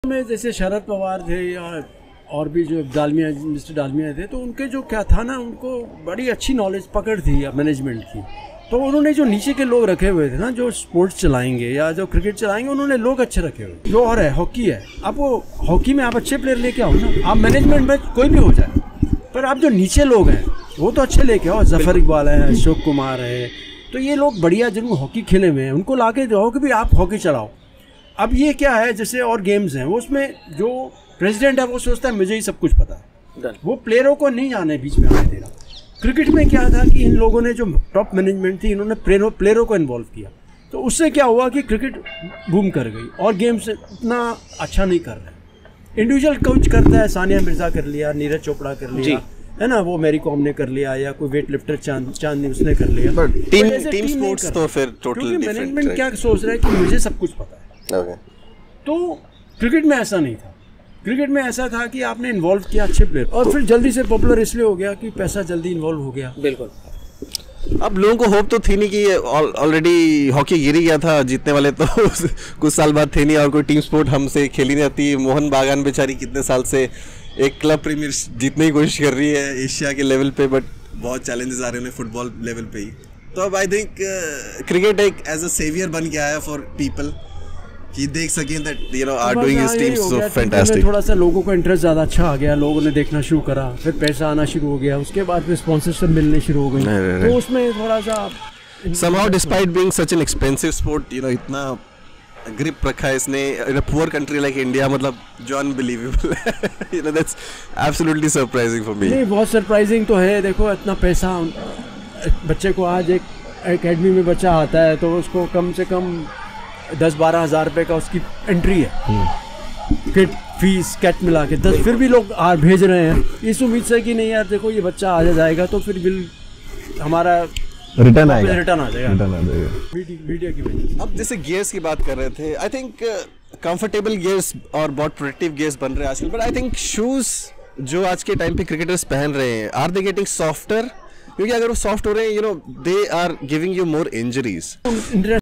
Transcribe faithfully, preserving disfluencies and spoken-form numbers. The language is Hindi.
में जैसे शरद पवार थे या और भी जो डालमिया मिस्टर डालमिया थे, तो उनके जो क्या था ना, उनको बड़ी अच्छी नॉलेज पकड़ थी मैनेजमेंट की। तो उन्होंने जो नीचे के लोग रखे हुए थे ना, जो स्पोर्ट्स चलाएंगे या जो क्रिकेट चलाएंगे, उन्होंने लोग अच्छे रखे हुए। जो और है हॉकी है, अब वो हॉकी में आप अच्छे प्लेयर लेके आओ ना, आप मैनेजमेंट में कोई भी हो जाए, पर आप जो नीचे लोग हैं वो तो अच्छे लेके आओ। जफर इकबाल है, अशोक कुमार है, तो ये लोग बढ़िया जिनको हॉकी खेले हुए हैं उनको ला के दो कि भाई आप हॉकी चलाओ। अब ये क्या है, जैसे और गेम्स हैं, वो उसमें जो प्रेसिडेंट है वो सोचता है मुझे ही सब कुछ पता है, वो प्लेयरों को नहीं जाने बीच में आने दे रहा। क्रिकेट में क्या था कि इन लोगों ने जो टॉप मैनेजमेंट थी, इन्होंने प्लेयरों को इन्वॉल्व किया, तो उससे क्या हुआ कि क्रिकेट बूम कर गई और गेम्स उतना अच्छा नहीं कर रहे। इंडिविजुअल कोच करता है, सानिया मिर्जा कर लिया, नीरज चोपड़ा कर लिया, है ना, वो मैरी कॉम ने कर लिया, या कोई वेट लिफ्टर चांद चांदनी उसने कर लिया। टीम टीम स्पोर्ट्स तो फिर टोटली डिफरेंट। मैनेजमेंट क्या सोच रहा है कि मुझे सब कुछ पता है। okay. तो क्रिकेट में ऐसा नहीं था। क्रिकेट में ऐसा था कि आपने इन्वॉल्व किया अच्छे प्लेयर, और फिर जल्दी से पॉपुलर इसलिए हो गया कि पैसा जल्दी इन्वॉल्व हो गया। बिल्कुल। अब लोगों को होप तो थी नहीं कि ऑलरेडी हॉकी गिर ही गया था, जीतने वाले तो कुछ साल बाद थे नहीं, और कोई टीम स्पोर्ट हमसे खेली नहीं आती। मोहन बागान बेचारी कितने साल से एक क्लब प्रीमियर जीतने की कोशिश कर रही है एशिया के लेवल पे, बट बहुत चैलेंजेस आ रहे हैं उन्हें फुटबॉल लेवल पे ही। तो अब आई थिंक क्रिकेट एक एज अ सेवियर बन के आया फॉर पीपल, कि देख सकें that you know are doing his teams so fantastic. थोड़ा सा लोगों को इंटरेस्ट ज़्यादा अच्छा आ गया, लोगों ने देखना शुरू करा, फिर पैसा आना शुरू हो गया, उसके बाद फिर स्पॉन्सरशिप मिलने शुरू हो गई, तो उसमें थोड़ा सा somehow despite being such an expensive sport, you know, इतना ग्रिप रखा है इसने in a poor country like India, मतलब जो unbelievable है। you know, that's absolutely surprising for me। नहीं, बहुत सरप्राइजिंग तो है। देखो इतना पैसा बच्चे को, आज एक एकेडमी में बच्चा आता है तो उसको कम से कम दस बारह हज़ार रुपये का उसकी एंट्री है, किट फीस कैट मिला के दस, फिर भी लोग आ भेज रहे हैं इस उम्मीद से कि नहीं यार देखो ये बच्चा आ जाएगा तो फिर बिल हमारा रिटर्न आएगा, रिटर्न आ जाएगा, रिटर्न आ जाएगा मीडिया की वजह से। अब जैसे गियर्स की बात कर रहे थे, आई थिंक कंफर्टेबल गियर्स और बहुत प्रोटेक्टिव गियर्स बन रहे हैं आजकल, बट आई थिंक शूज जो आज के टाइम पे क्रिकेटर्स पहन रहे हैं, आर दे गेटिंग सॉफ्टर? क्योंकि अगर वो सॉफ्ट हो रहे हैं, you know, they are giving you more injuries.